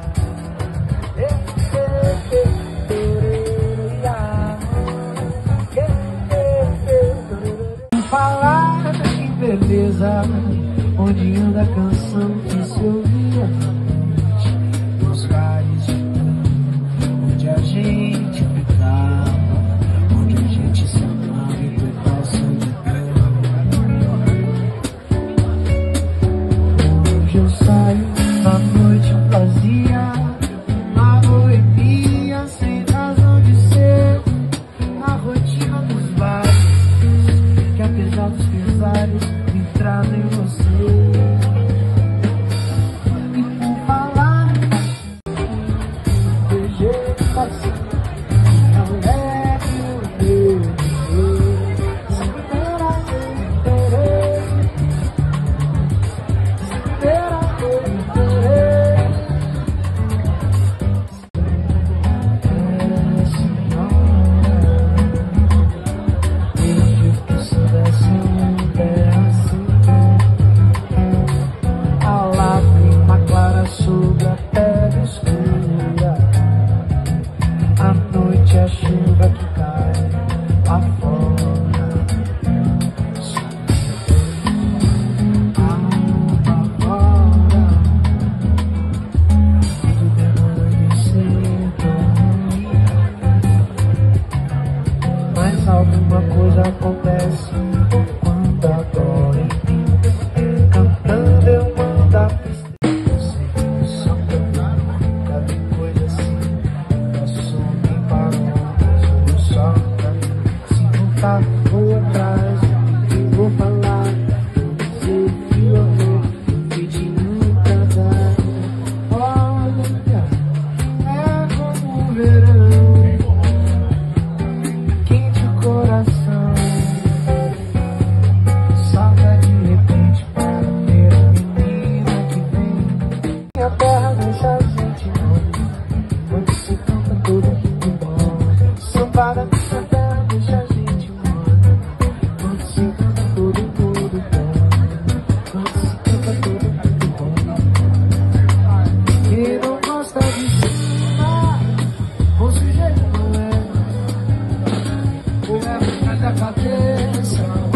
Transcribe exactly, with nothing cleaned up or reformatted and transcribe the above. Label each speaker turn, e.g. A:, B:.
A: Falar em beleza, onde anda a canção que se ouvia antes, nos bares de tango, onde a gente ficava, onde a gente se amava e foi falsa de pena. Hoje eu saio na noite vazia, na boemia sem razão de ser, na rotina dos bares, que apesar dos pesares me trazem você. E por falar de jeito assim, não é que eu vejo supera o interesse, supera o interesse. É, senhora, desde que soubesse um pedaço, a lágrima clara sobre a pele escura, a noite é a chuva que cai lá fora. Alma fora, tudo demora de ser tão ruim, mas alguma coisa acontece quando adoro em mim. Cantando eu mando a tristeza, sem som, cada coisa assim, passou bem para onde eu só pra mim. Se voltar, vou atrás, eu vou falar, vou dizer que eu vou, pedindo pra dar. Olha, é como o verão, quente o coração, salta de repente para ver a menina que vem. Minha terra deixa a gente morrer, quando se canta todo mundo morre. Sambada nessa terra deixa a gente morrer, quando se canta todo mundo morre. Quando se canta todo mundo morre. Quem não gosta de cima, bom sujeito não é, ou é por causa da cabeça.